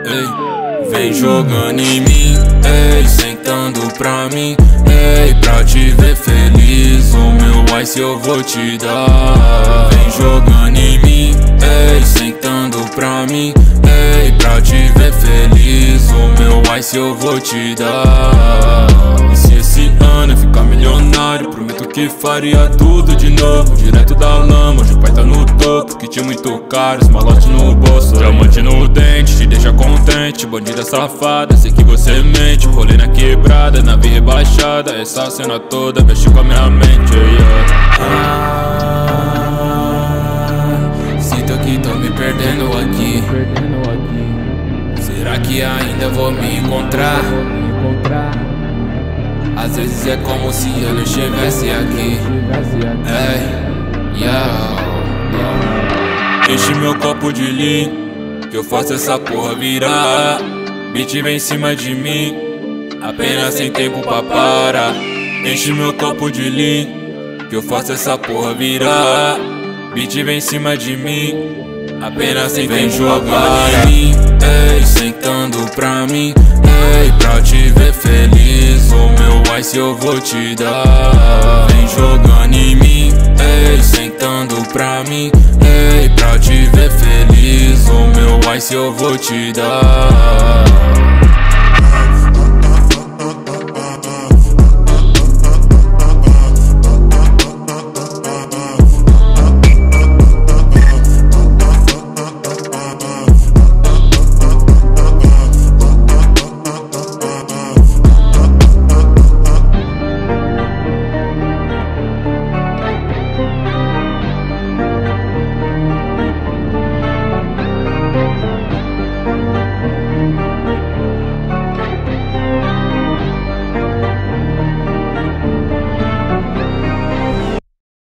Ei, vem jogando em mim, ei, sentando pra mim, ei, pra te ver feliz, o meu ice eu vou te dar. Vem jogando em mim, ei, sentando pra mim, ei, pra te ver feliz, o meu ice eu vou te dar. E se esse ano eu ficar milionário, prometo que faria tudo de novo, direto da lama, hoje o pai tá no topo, que tinha muito caro, os malotes no bolso, diamante no dente, te deixa contente, bandida safada, sei que você mente, rolê na quebrada, nave rebaixada, essa cena toda mexe com a minha mente, sinto que tô me perdendo aqui, será que ainda vou me encontrar? Às vezes é como se eu não estivesse aqui. Enche meu copo de lean, que eu faço essa porra virar. Beat vem em cima de mim, apenas sem tempo pra parar. Enche meu copo de lean, que eu faço essa porra virar. Beat vem em cima de mim, apenas sem tempo pra parar. Ei, sentando pra mim, ei, pra te ver feliz, o meu ice eu vou te dar. Vem jogando em mim, ei, sentando pra mim, ei, pra te ver feliz, o meu ice eu vou te dar.